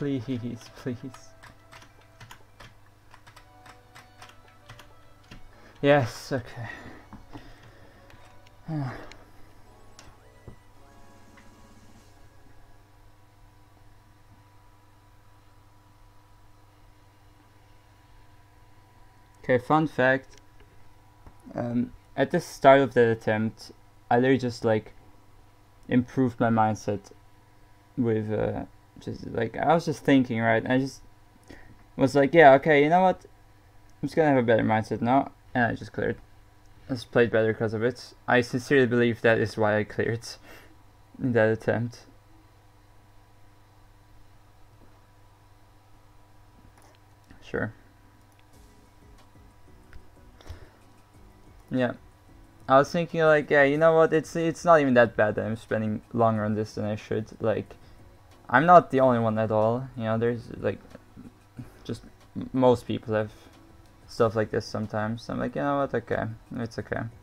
Please, please. Yes, okay. Okay, fun fact. At the start of that attempt, I literally just like improved my mindset with just like I was just thinking, right? I just was like, yeah, okay, you know what? I'm just gonna have a better mindset now, and I just cleared. I just played better because of it. I sincerely believe that is why I cleared in that attempt. Sure. Yeah. I was thinking like, yeah, you know what? It's not even that bad that I'm spending longer on this than I should. Like, I'm not the only one at all. You know, there's like, just most people have stuff like this sometimes. I'm like, you know what? Okay, it's okay.